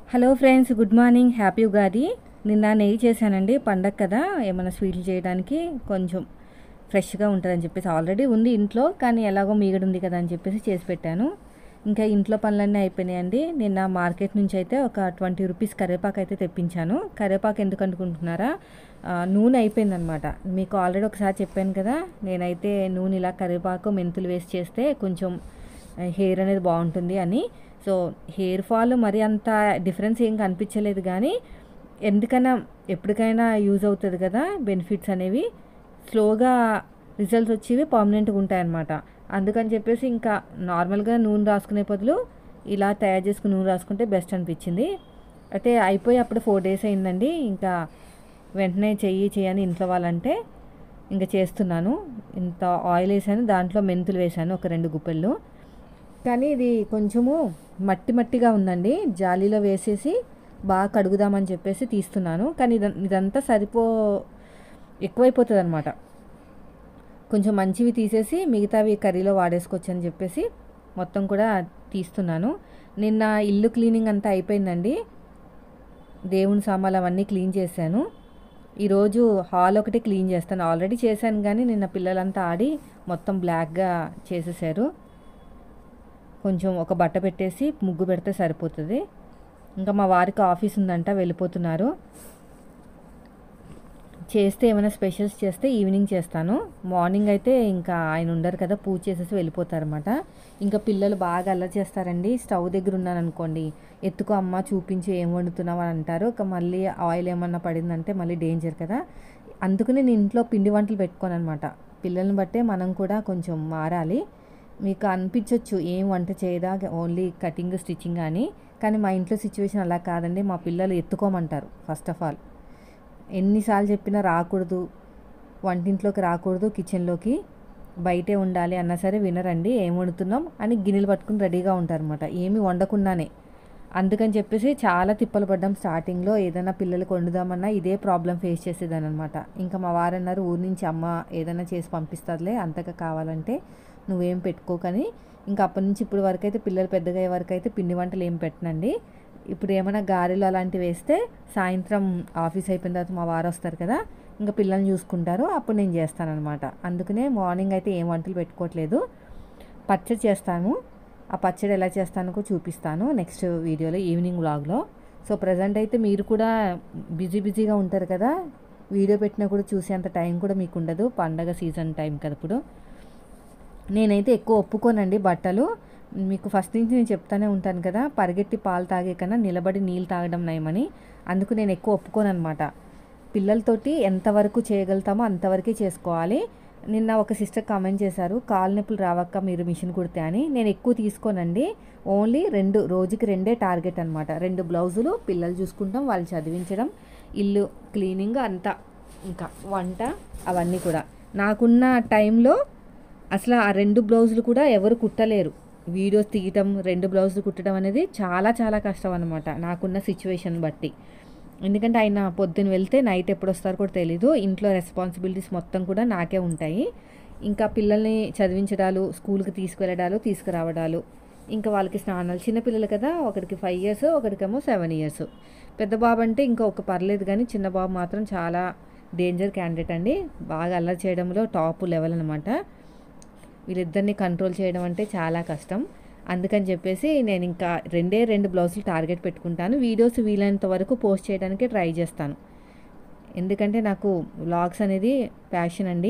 Hello friends, good morning, happy Ugadi. నిన్న నెయ్యి చేశానండి, పండగ కదా, ఏమైనా స్వీట్లు చేయడానికి కొంచెం ఫ్రెష్గా ఉంటుందని చెప్పేసి. ఆల్రెడీ ఉంది ఇంట్లో, కానీ ఎలాగో మీగడ ఉంది కదా అని చెప్పేసి చేసి పెట్టాను. ఇంకా ఇంట్లో పనులన్నీ అయిపోయినాయండి. నిన్న మార్కెట్ నుంచి అయితే ఒక 20 రూపీస్ కరివేపాకు అయితే తెప్పించాను. కరివేపాకు ఎందుకు అనుకుంటున్నారా, నూనె అయిపోయిందనమాట. మీకు ఆల్రెడీ ఒకసారి చెప్పాను కదా, నేనైతే నూనె ఇలా కరివేపాకు మెంతులు వేసి చేస్తే కొంచెం హెయిర్ అనేది బాగుంటుంది అని. సో హెయిర్ ఫాల్ మరి అంత డిఫరెన్స్ ఏం కనిపించలేదు, కానీ ఎందుకైనా ఎప్పటికైనా యూజ్ అవుతుంది కదా, బెనిఫిట్స్ అనేవి స్లోగా రిజల్ట్స్ వచ్చేవి పర్మనెంట్గా ఉంటాయన్నమాట. అందుకని చెప్పేసి ఇంకా నార్మల్గా నూనె రాసుకునే బదులు ఇలా తయారు చేసుకుని నూనె రాసుకుంటే బెస్ట్ అనిపించింది. అయితే అయిపోయి అప్పుడు 4 days అయిందండి. ఇంకా వెంటనే చేయని ఇంట్లో వాళ్ళంటే ఇంకా చేస్తున్నాను. ఇంత ఆయిల్ వేసాను, దాంట్లో మెంతులు వేసాను ఒక 2 గుప్పెళ్ళు. కానీ ఇది కొంచెము మట్టిగా ఉందండి. జాలీలో వేసేసి బాగా కడుగుదామని చెప్పేసి తీస్తున్నాను. కానీ ఇదంతా ఎక్కువైపోతుంది అనమాట. కొంచెం మంచివి తీసేసి మిగతావి కర్రీలో వాడేసుకోవచ్చు అని చెప్పేసి మొత్తం కూడా తీస్తున్నాను. నిన్న ఇల్లు క్లీనింగ్ అంతా అయిపోయిందండి. దేవుని సామాన్లు అవన్నీ క్లీన్ చేశాను. ఈరోజు హాల్ ఒకటి క్లీన్ చేస్తాను. ఆల్రెడీ చేశాను, కానీ నిన్న పిల్లలంతా ఆడి మొత్తం బ్లాక్గా చేసేసారు. కొంచెం ఒక బట్ట పెట్టేసి ముగ్గు పెడితే సరిపోతుంది. ఇంకా మా వారికి ఆఫీస్ ఉందంట, వెళ్ళిపోతున్నారు. చేస్తే ఏమైనా స్పెషల్స్ చేస్తే ఈవినింగ్ చేస్తాను. మార్నింగ్ అయితే ఇంకా ఆయన ఉండరు కదా, పూజ చేసేసి వెళ్ళిపోతారన్నమాట. ఇంకా పిల్లలు బాగా అల్లరి చేస్తారండి. స్టవ్ దగ్గర ఉన్నాను అనుకోండి, ఎత్తుకో అమ్మ చూపించి ఏం వండుతున్నావు అని అంటారు. ఒక మళ్ళీ ఆయిల్ ఏమన్నా పడిందంటే మళ్ళీ డేంజర్ కదా. అందుకని నేను ఇంట్లో పిండి వంటలు పెట్టుకోను అనమాట. పిల్లల్ని బట్టే మనం కూడా కొంచెం మారాలి. మీకు అనిపించవచ్చు ఏం వంట చేయదా, ఓన్లీ కటింగ్ స్టిచ్చింగ్ అని. కానీ మా ఇంట్లో సిచ్యువేషన్ అలా కాదండి. మా పిల్లలు ఎత్తుకోమంటారు. ఫస్ట్ ఆఫ్ ఆల్ ఎన్నిసార్లు చెప్పినా రాకూడదు, వంటింట్లోకి రాకూడదు, కిచెన్లోకి బయటే ఉండాలి అన్నా సరే వినరండి. ఏం వండుతున్నాం అని గిన్నెలు పట్టుకుని రెడీగా ఉంటారనమాట, ఏమి వండకుండానే. అందుకని చెప్పేసి చాలా తిప్పలు పడ్డాం స్టార్టింగ్లో. ఏదైనా పిల్లలకు వండుదామన్నా ఇదే ప్రాబ్లం ఫేస్ చేసేదాని అనమాట. ఇంకా మా వారన్నారు, ఊరి నుంచి అమ్మ ఏదైనా చేసి పంపిస్తుందిలే, అంతగా కావాలంటే నువ్వేం పెట్టుకోకని. ఇంకా అప్పటి నుంచి ఇప్పుడు వరకు అయితే పిల్లలు పెద్దగా అయ్యే వరకు అయితే పిండి వంటలు ఏం పెట్టనండి. ఇప్పుడు ఏమైనా గారెలు అలాంటివి వేస్తే సాయంత్రం ఆఫీస్ అయిపోయిన తర్వాత మా వారు వస్తారు కదా, ఇంకా పిల్లల్ని చూసుకుంటారు, అప్పుడు నేను చేస్తానన్నమాట. అందుకనే మార్నింగ్ అయితే ఏం వంటలు పెట్టుకోవట్లేదు. పచ్చడి చేస్తాను. ఆ పచ్చడి ఎలా చేస్తానో కూడా చూపిస్తాను నెక్స్ట్ వీడియోలో, ఈవినింగ్ వ్లాగ్లో. సో ప్రజెంట్ అయితే మీరు కూడా బిజీగా ఉంటారు కదా, వీడియో పెట్టినా కూడా చూసేంత టైం కూడా మీకు ఉండదు. పండగ సీజన్ టైం కదా ఇప్పుడు. నేనైతే ఎక్కువ ఒప్పుకోనండి బట్టలు. మీకు ఫస్ట్ నుంచి నేను చెప్తానే ఉంటాను కదా, పరిగెత్తి పాలు తాగే కన్నా నిలబడి నీళ్ళు తాగడం నయమని. అందుకు నేను ఎక్కువ ఒప్పుకోను అనమాట. పిల్లలతోటి ఎంతవరకు చేయగలుగుతామో అంతవరకే చేసుకోవాలి. నిన్న ఒక సిస్టర్ కామెంట్ చేశారు, కాలు నొప్పులు రావక్క మీరు మిషన్ కుడితే అని. నేను ఎక్కువ తీసుకోనండి. ఓన్లీ రోజుకి 2 టార్గెట్ అనమాట. 2 బ్లౌజులు, పిల్లలు చూసుకుంటాం, వాళ్ళు చదివించడం, ఇల్లు క్లీనింగ్ అంతా, ఇంకా వంట అవన్నీ కూడా. నాకున్న టైంలో అసలు ఆ 2 బ్లౌజులు కూడా ఎవరు కుట్టలేరు. వీడియోస్ తీయటం, 2 బ్లౌజులు కుట్టడం అనేది చాలా చాలా కష్టం అనమాట నాకున్న సిచ్యువేషన్ బట్టి. ఎందుకంటే ఆయన పొద్దున్న వెళ్తే నైట్ ఎప్పుడు వస్తారో కూడా తెలీదు. ఇంట్లో రెస్పాన్సిబిలిటీస్ మొత్తం కూడా నాకే ఉంటాయి. ఇంకా పిల్లల్ని చదివించడాలు, స్కూల్కి తీసుకువెళ్ళడాలు, తీసుకురావడాలు, ఇంకా వాళ్ళకి స్నానాలు. చిన్నపిల్లలు కదా, ఒకరికి 5 years, ఒకరికేమో 7 years. పెద్ద బాబు అంటే ఇంకా ఒక పర్లేదు, కానీ చిన్న బాబు మాత్రం చాలా డేంజర్ క్యాండిడేట్ అండి. బాగా అల్లరి చేయడంలో టాప్ లెవెల్ అనమాట. వీళ్ళిద్దరిని కంట్రోల్ చేయడం అంటే చాలా కష్టం. అందుకని చెప్పేసి నేను ఇంకా 2 బ్లౌజులు టార్గెట్ పెట్టుకుంటాను. వీడియోస్ వీలైనంత వరకు పోస్ట్ చేయడానికి ట్రై చేస్తాను. ఎందుకంటే నాకు వ్లాగ్స్ అనేది ప్యాషన్ అండి.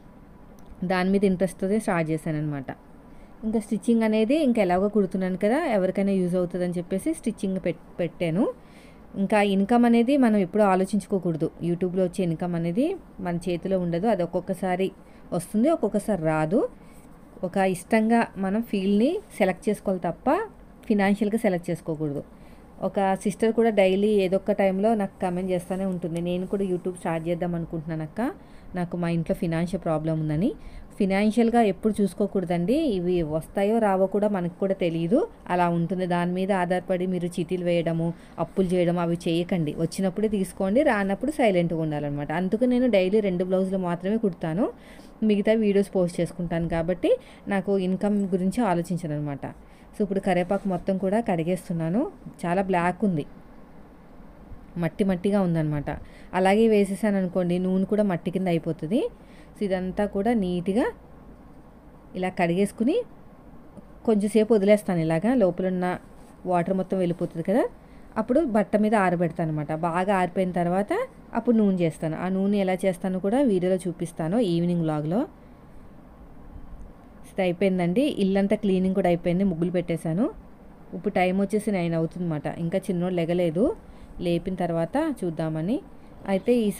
దాని మీద ఇంట్రెస్ట్తో స్టార్ట్ చేశాను అనమాట. ఇంకా స్టిచ్చింగ్ అనేది ఇంకా ఎలాగో కుడుతున్నాను కదా, ఎవరికైనా యూజ్ అవుతుందని చెప్పేసి స్టిచ్చింగ్ పెట్టాను. ఇంకా ఇన్కమ్ అనేది మనం ఎప్పుడూ ఆలోచించుకోకూడదు. యూట్యూబ్లో వచ్చే ఇన్కమ్ అనేది మన చేతిలో ఉండదు. అది ఒక్కొక్కసారి వస్తుంది, ఒక్కొక్కసారి రాదు. ఒక ఇష్టంగా మనం ఫీల్డ్ని సెలెక్ట్ చేసుకోవాలి తప్ప ఫినాన్షియల్గా సెలెక్ట్ చేసుకోకూడదు. ఒక సిస్టర్ కూడా డైలీ ఏదో ఒక టైంలో నాకు కమెంట్ చేస్తూనే ఉంటుంది, నేను కూడా యూట్యూబ్ స్టార్ట్ చేద్దాం అనుకుంటున్నాను అక్క, నాకు మా ఇంట్లో ఫినాన్షియల్ ప్రాబ్లం ఉందని. ఫినాన్షియల్గా ఎప్పుడు చూసుకోకూడదండి. ఇవి వస్తాయో రావో కూడా మనకు కూడా తెలియదు, అలా ఉంటుంది. దాని మీద ఆధారపడి మీరు చీటీలు వేయడము, అప్పులు చేయడం అవి చేయకండి. వచ్చినప్పుడే తీసుకోండి, రానప్పుడు సైలెంట్గా ఉండాలన్నమాట. అందుకు నేను డైలీ 2 బ్లౌజులు మాత్రమే కుడతాను, మిగతా వీడియోస్ పోస్ట్ చేసుకుంటాను. కాబట్టి నాకు ఇన్కమ్ గురించి ఆలోచించను అనమాట. సో ఇప్పుడు కరివేపాకు మొత్తం కూడా కడిగేస్తున్నాను. చాలా బ్లాక్ ఉంది, మట్టి మట్టిగా ఉందన్నమాట. అలాగే వేసేసాను అనుకోండి నూనె కూడా మట్టి కింద అయిపోతుంది. సో ఇదంతా కూడా నీట్గా ఇలా కడిగేసుకుని కొంచెంసేపు వదిలేస్తాను. ఇలాగా లోపలున్న వాటర్ మొత్తం వెళ్ళిపోతుంది కదా, అప్పుడు బట్ట మీద ఆరబెడతాను అనమాట. బాగా ఆరిపోయిన తర్వాత అప్పుడు నూనె చేస్తాను. ఆ నూనె ఎలా చేస్తానో కూడా వీడియోలో చూపిస్తాను ఈవినింగ్ వ్లాగ్లో. ఇది అయిపోయిందండి. ఇల్లంతా క్లీనింగ్ కూడా అయిపోయింది, ముగ్గులు పెట్టేశాను. ఇప్పుడు టైం వచ్చేసి 9 అవుతుందన్నమాట. ఇంకా చిన్నోడు లెగలేదు, లేపిన తర్వాత చూద్దామని. అయితే ఈ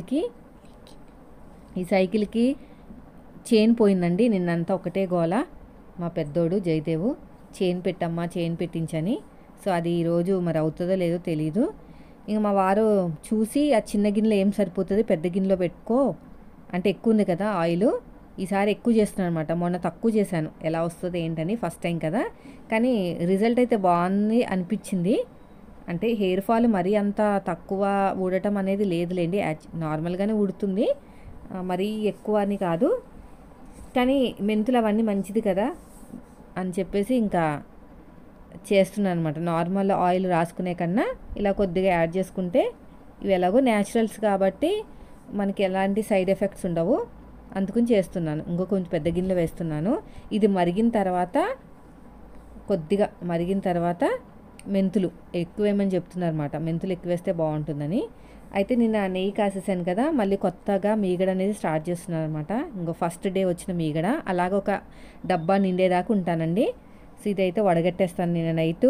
సైకిల్కి చైన్ పోయిందండి. నిన్నంతా ఒకటే గోల. మా పెద్దోడు జయదేవు చైన్ పెట్టమ్మా, చైన్ పెట్టించని. సో అది ఈరోజు మరి అవుతుందో లేదో తెలీదు. ఇంక మా వారు చూసి ఆ చిన్న గిన్నెలో ఏం సరిపోతుంది, పెద్ద గిన్నెలో పెట్టుకో అంటే ఎక్కువ ఉంది కదా ఆయిల్, ఈసారి ఎక్కువ చేస్తున్నాను అనమాట. మొన్న తక్కువ చేశాను, ఎలా వస్తుంది ఏంటని, ఫస్ట్ టైం కదా. కానీ రిజల్ట్ అయితే బాగుంది అనిపించింది. అంటే హెయిర్ ఫాల్ మరీ అంత తక్కువ ఊడటం అనేది లేదులేండి, నార్మల్గానే ఊడుతుంది, మరీ ఎక్కువ అని కాదు. కానీ మెంతులు అవన్నీ మంచిది కదా అని చెప్పేసి ఇంకా చేస్తున్నాను అనమాట. నార్మల్ ఆయిల్ రాసుకునే కన్నా ఇలా కొద్దిగా యాడ్ చేసుకుంటే ఇవి ఎలాగో న్యాచురల్స్ కాబట్టి మనకి ఎలాంటి సైడ్ ఎఫెక్ట్స్ ఉండవు, అందుకని చేస్తున్నాను. ఇంకో కొంచెం పెద్ద గిన్నెలో వేస్తున్నాను. ఇది మరిగిన తర్వాత కొద్దిగా మరిగిన తర్వాత మెంతులు ఎక్కువేమని చెప్తున్నారన్నమాట. మెంతులు ఎక్కువ వేస్తే బాగుంటుందని. అయితే నిన్న నెయ్యి కాసేసాను కదా, మళ్ళీ కొత్తగా మీగడ అనేది స్టార్ట్ చేస్తున్నాను అనమాట. ఇంకో ఫస్ట్ డే వచ్చిన మీగడ అలాగ ఒక డబ్బా నిండేదాకా ఉంటానండి. సో ఇదైతే వడగట్టేస్తాను. నిన్న నైటు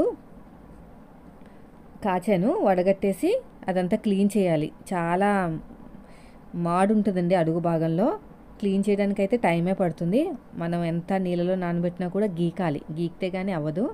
కాచాను, వడగట్టేసి అదంతా క్లీన్ చేయాలి. చాలా మాడు ఉంటుందండి అడుగు భాగంలో, క్లీన్ చేయడానికి అయితే టైమే పడుతుంది. మనం ఎంత నీళ్ళలో నానబెట్టినా కూడా గీకితే కానీ అవ్వదు.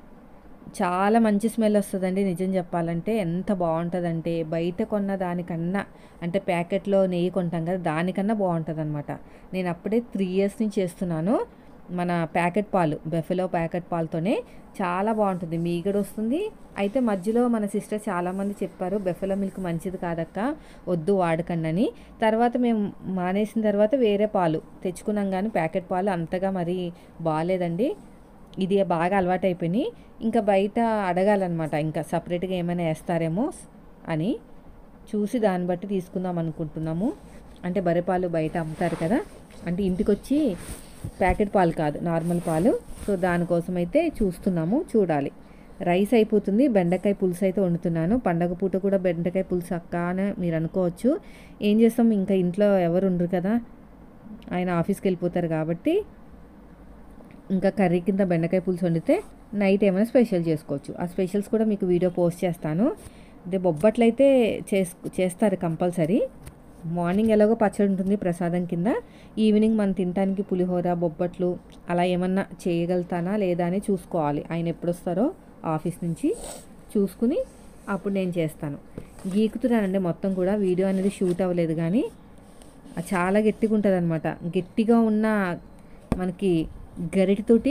చాలా మంచి స్మెల్ వస్తుందండి నిజం చెప్పాలంటే. ఎంత బాగుంటుందంటే బయట కొన్న దానికన్నా, అంటే ప్యాకెట్లో నెయ్యి కొంటాం కదా దానికన్నా బాగుంటుంది అనమాట. నేను అప్పుడే 3 years నుంచి చేస్తున్నాను. మన ప్యాకెట్ పాలు, బెఫెలో ప్యాకెట్ పాలతోనే చాలా బాగుంటుంది, మీగడ వస్తుంది. అయితే మధ్యలో మన సిస్టర్ చాలామంది చెప్పారు బెఫెలో మిల్క్ మంచిది కాదక్క, వద్దు వాడకండి అని. తర్వాత మేము మానేసిన తర్వాత వేరే పాలు తెచ్చుకున్నాం, కానీ ప్యాకెట్ పాలు అంతగా మరీ బాగాలేదండి. ఇది బాగా అలవాటు అయిపోయినాయి. ఇంకా బయట అడగాలన్నమాట, ఇంకా సపరేట్గా ఏమైనా వేస్తారేమో అని చూసి దాన్ని బట్టి తీసుకుందాం అనుకుంటున్నాము. అంటే బర్రెపాలు బయట అమ్ముతారు కదా, అంటే ఇంటికి వచ్చి ప్యాకెట్ పాలు కాదు, నార్మల్ పాలు. సో దానికోసం అయితే చూస్తున్నాము, చూడాలి. రైస్ అయిపోతుంది, బెండకాయ పులుసు అయితే వండుతున్నాను. పండగ పూట కూడా బెండకాయ పులుసు అక్క అని మీరు అనుకోవచ్చు. ఏం చేస్తాం, ఇంకా ఇంట్లో ఎవరు ఉండరు కదా, ఆయన ఆఫీస్కి వెళ్ళిపోతారు కాబట్టి ఇంకా కర్రీ కింద బెండకాయ పులుసు వండితే నైట్ ఏమైనా స్పెషల్ చేసుకోవచ్చు. ఆ స్పెషల్స్ కూడా మీకు వీడియో పోస్ట్ చేస్తాను. అదే బొబ్బట్లు అయితే చేస్తారు కంపల్సరీ. మార్నింగ్ ఎలాగో పచ్చడి ఉంటుంది ప్రసాదం కింద, ఈవినింగ్ మనం తినడానికి పులిహోర, బొబ్బట్లు అలా ఏమన్నా చేయగలుగుతానా లేదా అని చూసుకోవాలి. ఆయన ఎప్పుడు వస్తారో ఆఫీస్ నుంచి చూసుకుని అప్పుడు నేను చేస్తాను. గీకుతున్నానండి మొత్తం కూడా, వీడియో అనేది షూట్ అవ్వలేదు కానీ చాలా గట్టిగా ఉంటుంది అనమాట. గట్టిగా ఉన్న మనకి గరిటెతోటి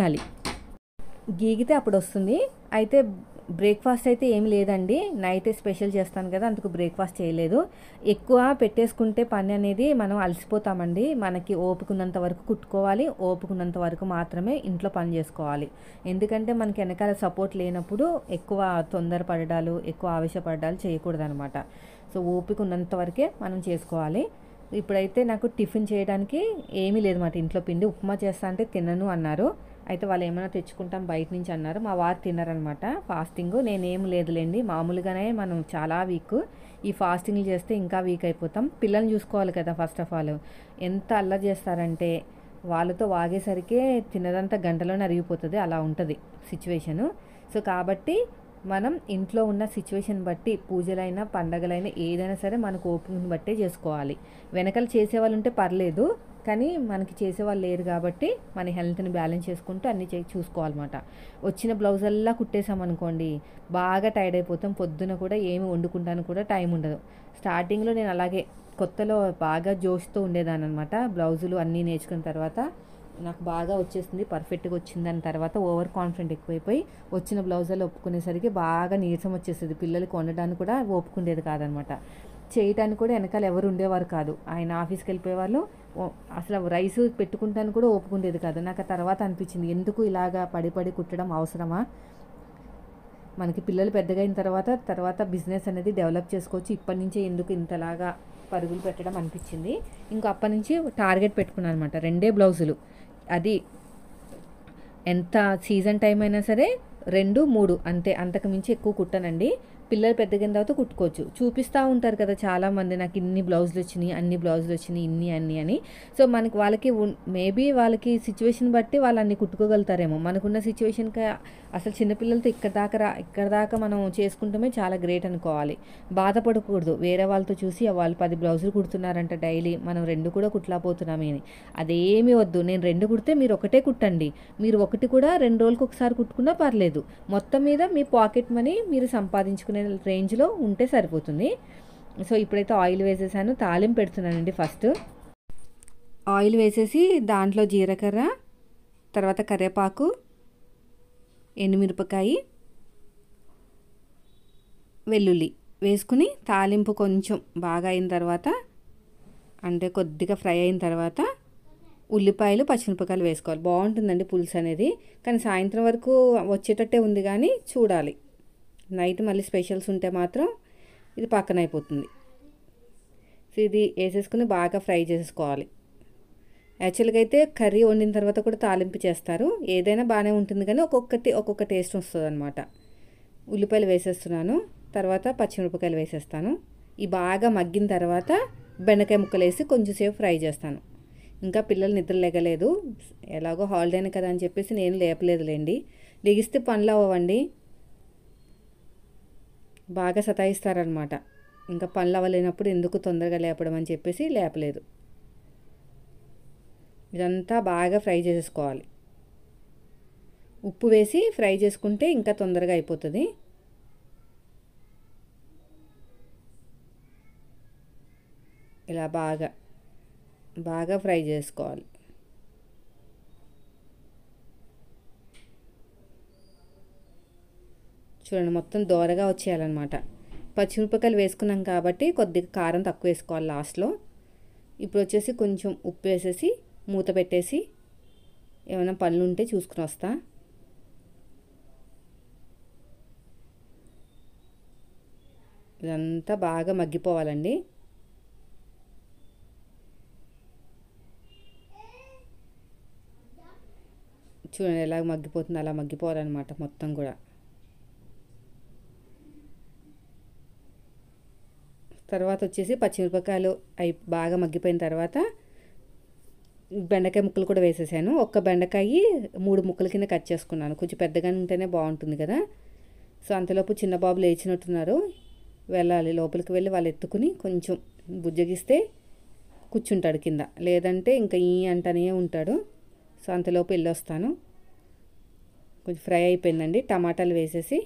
గీకితే అప్పుడు వస్తుంది. అయితే బ్రేక్ఫాస్ట్ అయితే ఏమి లేదండి, నైట్ స్పెషల్ చేస్తాను కదా, అందుకు బ్రేక్ఫాస్ట్ చేయలేదు. ఎక్కువ పెట్టేసుకుంటే పని అనేది మనం అలసిపోతామండి. మనకి ఓపుకున్నంత వరకు కుట్టుకోవాలి, ఓపుకున్నంత వరకు మాత్రమే ఇంట్లో పని చేసుకోవాలి. ఎందుకంటే మనకి వెనకాల సపోర్ట్ లేనప్పుడు ఎక్కువ తొందరపడడాలు, ఎక్కువ ఆవేశపడడాలు చేయకూడదు అనమాట. సో ఓపికన్నంత వరకే మనం చేసుకోవాలి. ఇప్పుడైతే నాకు టిఫిన్ చేయడానికి ఏమీ లేదన్నమాట ఇంట్లో. పిండి ఉప్మా చేస్తా అంటే తినను అన్నారు. అయితే వాళ్ళు ఏమైనా తెచ్చుకుంటాం బయట నుంచి అన్నారు. మా వారు తిన్నారనమాట ఫాస్టింగ్. నేనేం లేదులేండి, మామూలుగానే మనం చాలా వీక్, ఈ ఫాస్టింగ్లు చేస్తే ఇంకా వీక్ అయిపోతాం. పిల్లల్ని చూసుకోవాలి కదా ఫస్ట్ ఆఫ్ ఆల్. ఎంత అల్లరి చేస్తారంటే వాళ్ళతో వాగేసరికి తిన్నదంతా గంటలోనే అరిగిపోతుంది, అలా ఉంటుంది సిచ్యువేషను. సో కాబట్టి మనం ఇంట్లో ఉన్న సిచ్యువేషన్ బట్టి పూజలైనా పండగలైనా ఏదైనా సరే మనకు ఓపికను బట్టే చేసుకోవాలి. వెనకాల చేసేవాళ్ళు ఉంటే పర్లేదు, కానీ మనకి చేసేవాళ్ళు లేరు కాబట్టి మన హెల్త్ని బ్యాలెన్స్ చేసుకుంటూ అన్నీ చూసుకోవాలన్నమాట. వచ్చిన బ్లౌజల్లా కుట్టేసామనుకోండి బాగా టైర్డ్ అయిపోతాం. పొద్దున కూడా ఏమి వండుకుంటాను కూడా టైం ఉండదు. స్టార్టింగ్లో నేను అలాగే కొత్తలో బాగా జోష్తో ఉండేదాన్ని అనమాట. బ్లౌజులు అన్నీ నేర్చుకున్న తర్వాత నాకు బాగా వచ్చేసింది, పర్ఫెక్ట్గా వచ్చిందని తర్వాత ఓవర్ కాన్ఫిడెంట్ ఎక్కువైపోయి వచ్చిన బ్లౌజులు ఒప్పుకునేసరికి బాగా నీరసం వచ్చేసేది. పిల్లలకి వండడానికి కూడా ఒప్పుకుండేది కాదనమాట. చేయటానికి కూడా వెనకాల ఎవరు ఉండేవారు కాదు. ఆయన ఆఫీస్కి వెళ్ళిపోయేవాళ్ళు. అసలు రైస్ పెట్టుకుంటాను కూడా ఒప్పుకుండేది కాదు. నాకు ఆ తర్వాత అనిపించింది ఎందుకు ఇలాగా పడి కుట్టడం అవసరమా, మనకి పిల్లలు పెద్దగా అయిన తర్వాత బిజినెస్ అనేది డెవలప్ చేసుకోవచ్చు. ఇప్పటి నుంచే ఎందుకు ఇంతలాగా పరుగులు పెట్టడం అనిపించింది. ఇంకా అప్పటి నుంచి టార్గెట్ పెట్టుకున్నాను అనమాట. 2 బ్లౌజులు, అది ఎంత సీజన్ టైం అయినా సరే 2, 3 అంతే, అంతకు మించి ఎక్కువ కుట్టనండి. పిల్లలు పెద్దగిన తర్వాత కుట్టుకోవచ్చు. చూపిస్తూ ఉంటారు కదా చాలామంది, నాకు ఇన్ని బ్లౌజులు వచ్చినాయి, అన్ని బ్లౌజులు వచ్చినాయి, ఇన్ని అన్ని అని. సో మనకి వాళ్ళకి మేబీ వాళ్ళకి సిచ్యువేషన్ బట్టి వాళ్ళు అన్ని కుట్టుకోగలుగుతారేమో. మనకున్న సిచ్యువేషన్కి అసలు చిన్నపిల్లలతో ఇక్కడ దాకా మనం చేసుకుంటమే చాలా గ్రేట్ అనుకోవాలి. బాధపడకూడదు వేరే వాళ్ళతో చూసి వాళ్ళు 10 బ్లౌజులు కుడుతున్నారంట డైలీ, మనం 2 కూడా కుట్టలేకపోతున్నామే అని. అదేమీ వద్దు. నేను 2 కుడితే మీరు ఒకటే కుట్టండి. మీరు ఒకటి కూడా 2 రోజులకు ఒకసారి కుట్టుకున్నా పర్లేదు. మొత్తం మీద మీ పాకెట్ మనీ మీరు సంపాదించుకునే రేంజ్లో ఉంటే సరిపోతుంది. సో ఇప్పుడైతే ఆయిల్ వేసేసాను. తాలింపు పెడుతున్నానండి. ఫస్ట్ ఆయిల్ వేసేసి దాంట్లో జీలకర్ర, తర్వాత కరివేపాకు, ఎండుమిరపకాయ, వెల్లుల్లి వేసుకుని తాలింపు కొంచెం బాగా అయిన తర్వాత, అంటే కొద్దిగా ఫ్రై అయిన తర్వాత ఉల్లిపాయలు, పచ్చిమిరపకాయలు వేసుకోవాలి. బాగుంటుందండి పులుసు అనేది. కానీ సాయంత్రం వరకు వచ్చేటట్టే ఉంది, కానీ చూడాలి. నైట్ మళ్ళీ స్పెషల్స్ ఉంటే మాత్రం ఇది పక్కన అయిపోతుంది. సో ఇది వేసేసుకుని బాగా ఫ్రై చేసుకోవాలి. యాక్చువల్గా అయితే కర్రీ వండిన తర్వాత కూడా తాలింపు చేస్తారు. ఏదైనా బాగానే ఉంటుంది, కానీ ఒక్కొక్క టేస్ట్ వస్తుంది అనమాట. ఉల్లిపాయలు వేసేస్తున్నాను. తర్వాత పచ్చిమిరపకాయలు వేసేస్తాను. ఈ బాగా మగ్గిన తర్వాత బెండకాయ ముక్కలు వేసి కొంచెం సేపు ఫ్రై చేస్తాను. ఇంకా పిల్లలు నిద్ర లేగలేదు. ఎలాగో హాలిడేనే కదా అని చెప్పేసి నేను లేపలేదులేండి. లెగిస్తే పనులు అవ్వండి, బాగా సతాయిస్తారనమాట. ఇంకా పనులు అవ్వలేనప్పుడు ఎందుకు తొందరగా లేపడం అని చెప్పేసి లేపలేదు. ఇదంతా బాగా ఫ్రై చేసుకోవాలి. ఉప్పు వేసి ఫ్రై చేసుకుంటే ఇంకా తొందరగా అయిపోతుంది. ఇలా బాగా ఫ్రై చేసుకోవాలి. చూడండి, మొత్తం దోరగా వచ్చేయాలన్నమాట. పచ్చిమిరపకాయలు వేసుకున్నాం కాబట్టి కొద్దిగా కారం తక్కువ వేసుకోవాలి లాస్ట్లో. ఇప్పుడు వచ్చేసి కొంచెం ఉప్పు వేసేసి మూత పెట్టేసి ఏమైనా పళ్ళు ఉంటే చూసుకుని వస్తా. ఇదంతా బాగా మగ్గిపోవాలండి. చూడండి ఎలా మగ్గిపోతుంది, అలా మగ్గిపోవాలన్నమాట మొత్తం కూడా. తర్వాత వచ్చేసి పచ్చిమిరపకాయలు బాగా మగ్గిపోయిన తర్వాత బెండకాయ ముక్కలు కూడా వేసేసాను. ఒక్క బెండకాయ 3 ముక్కల కింద కట్ చేసుకున్నాను. కొంచెం పెద్దగా ఉంటేనే బాగుంటుంది కదా. సో అంతలోపు చిన్న బాబు లేచినట్టున్నారు, వెళ్ళాలి. లోపలికి వెళ్ళి వాళ్ళు ఎత్తుకుని కొంచెం బుజ్జగిస్తే కూర్చుంటాడు కింద, లేదంటే ఇంకా ఈ అంటనే ఉంటాడు. సో అంతలోపు వెళ్ళొస్తాను. కొంచెం ఫ్రై అయిపోయిందండి. టమాటాలు వేసేసి,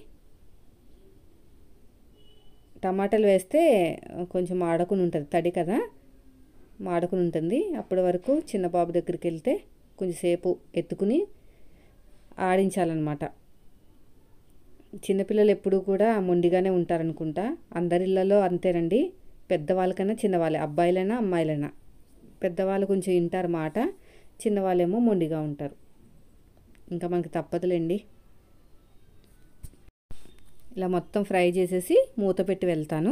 టమాటాలు వేస్తే కొంచెం మాడకుండా ఉంటుంది, తడి కదా, మాడకుండా ఉంటుంది. అప్పటి వరకు చిన్న బాబు దగ్గరికి వెళ్తే కొంచెంసేపు ఎత్తుకుని ఆడించాలన్నమాట. చిన్నపిల్లలు ఎప్పుడూ కూడా మొండిగానే ఉంటారనుకుంటా. అందరి ఇళ్ళలో అంతేనండి. పెద్దవాళ్ళకైనా చిన్నవాళ్ళే, అబ్బాయిలైనా అమ్మాయిలైనా. పెద్దవాళ్ళు కొంచెం వింటారు మాట, చిన్నవాళ్ళేమో మొండిగా ఉంటారు. ఇంకా మనకి తప్పదులేండి. ఇలా మొత్తం ఫ్రై చేసేసి మూత పెట్టి వెళ్తాను.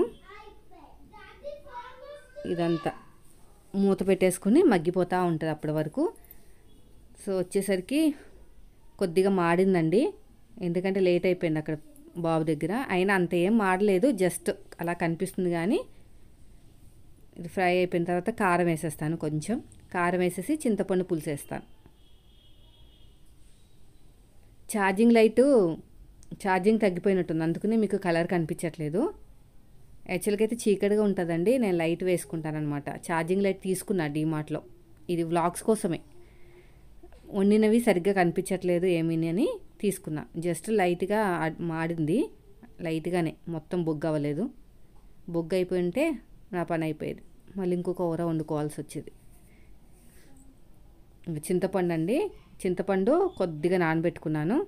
ఇదంతా మూత పెట్టేసుకుని మగ్గిపోతూ ఉంటుంది అప్పటి వరకు. సో వచ్చేసరికి కొద్దిగా మాడిందండి, ఎందుకంటే లేట్ అయిపోయింది అక్కడ బాబు దగ్గర. అయినా అంత ఏం మాడలేదు, జస్ట్ అలా కనిపిస్తుంది. కానీ ఇది ఫ్రై అయిపోయిన తర్వాత కారం వేసేస్తాను. కొంచెం కారం వేసేసి చింతపండు పులుసు వేస్తాను. ఛార్జింగ్ తగ్గిపోయినట్టుంది, అందుకనే మీకు కలర్ కనిపించట్లేదు. యాక్చువల్గా అయితే చీకటిగా ఉంటుందండి, నేను లైట్ వేసుకుంటాను అనమాట. ఛార్జింగ్ లైట్ తీసుకున్నా డీమార్ట్లో, ఇది వ్లాగ్స్ కోసమే. వండినవి సరిగ్గా కనిపించట్లేదు ఏమీ అని తీసుకున్నా. జస్ట్ లైట్గా మాడింది, లైట్గానే, మొత్తం బొగ్గు అవ్వలేదు. బొగ్గు అయిపోయి ఉంటే నా పని అయిపోయేది, మళ్ళీ ఇంకొక కూర వండుకోవాల్సి వచ్చేది. చింతపండు అండి, చింతపండు కొద్దిగా నానబెట్టుకున్నాను.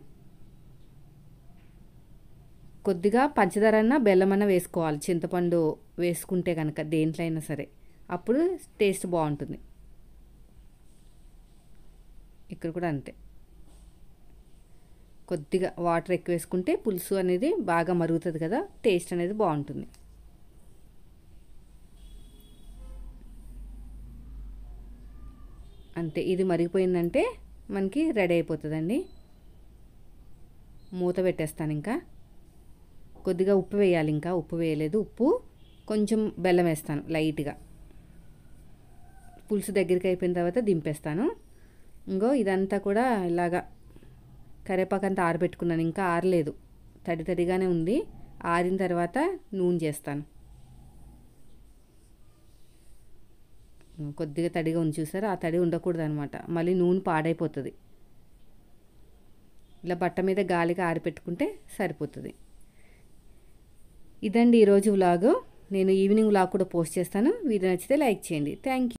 కొద్దిగా పంచదారన్నా బెల్లమన్నా వేసుకోవాలి చింతపండు వేసుకుంటే కనుక, దేంట్లో అయినా సరే, అప్పుడు టేస్ట్ బాగుంటుంది. ఇక్కడ కూడా అంతే. కొద్దిగా వాటర్ ఎక్కువ వేసుకుంటే పులుసు అనేది బాగా మరుగుతుంది కదా, టేస్ట్ అనేది బాగుంటుంది. అంతే, ఇది మరిగిపోయిందంటే మనకి రెడీ అయిపోతుందండి. మూత పెట్టేస్తాను. ఇంకా కొద్దిగా ఉప్పు వేయాలి, ఇంకా ఉప్పు వేయలేదు. ఉప్పు కొంచెం బెల్లం వేస్తాను లైట్గా. పులుసు దగ్గరికి అయిపోయిన తర్వాత దింపేస్తాను. ఇంకో ఇదంతా కూడా ఇలాగా కరివేపాకు అంతా ఆరబెట్టుకున్నాను, ఇంకా ఆరలేదు, తడి తడిగానే ఉంది. ఆరిన తర్వాత నూనె చేస్తాను. కొద్దిగా తడిగా ఉంది చూసారా, ఆ తడి ఉండకూడదు అనమాట, మళ్ళీ నూనె పాడైపోతుంది. ఇలా బట్ట మీద గాలిగా ఆరిపెట్టుకుంటే సరిపోతుంది. ఇదండి ఈరోజు వ్లాగ్. నేను ఈవినింగ్ వ్లాగ్ కూడా పోస్ట్ చేస్తాను. వీడియో నచ్చితే లైక్ చేయండి. Thank you.